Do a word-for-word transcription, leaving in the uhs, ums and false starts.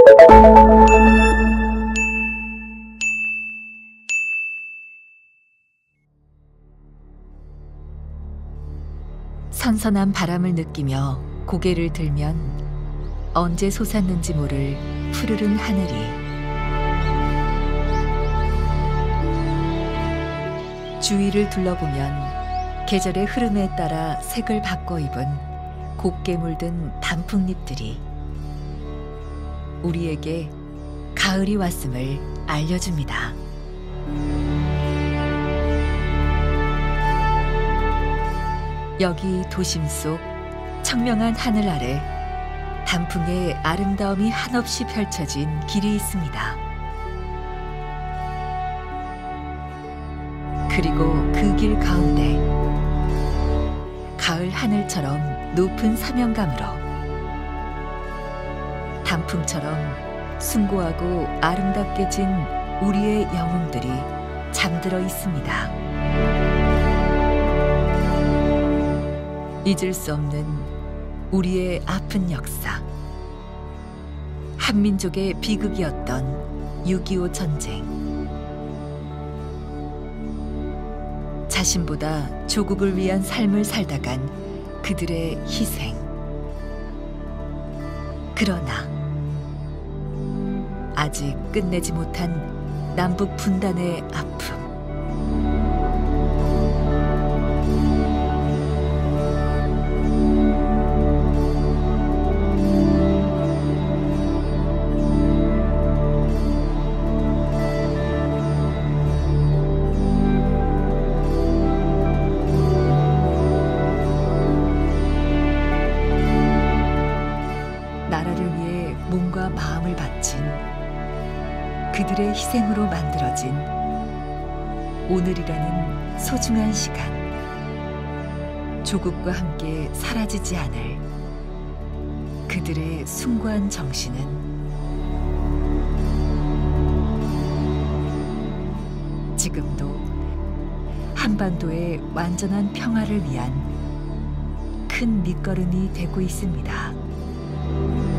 선선한 바람을 느끼며 고개를 들면 언제 솟았는지 모를 푸르른 하늘이, 주위를 둘러보면 계절의 흐름에 따라 색을 바꿔 입은 곱게 물든 단풍잎들이 우리에게 가을이 왔음을 알려줍니다. 여기 도심 속 청명한 하늘 아래 단풍의 아름다움이 한없이 펼쳐진 길이 있습니다. 그리고 그 길 가운데 가을 하늘처럼 높은 사명감으로 단풍처럼 숭고하고 아름답게 진 우리의 영웅들이 잠들어 있습니다. 잊을 수 없는 우리의 아픈 역사, 한민족의 비극이었던 육이오 전쟁, 자신보다 조국을 위한 삶을 살다간 그들의 희생. 그러나 아직 끝내지 못한 남북 분단의 아픔, 나라를 위해 몸과 마음을 바친 그들의 희생으로 만들어진 오늘이라는 소중한 시간, 조국과 함께 사라지지 않을 그들의 숭고한 정신은 지금도 한반도의 완전한 평화를 위한 큰 밑거름이 되고 있습니다.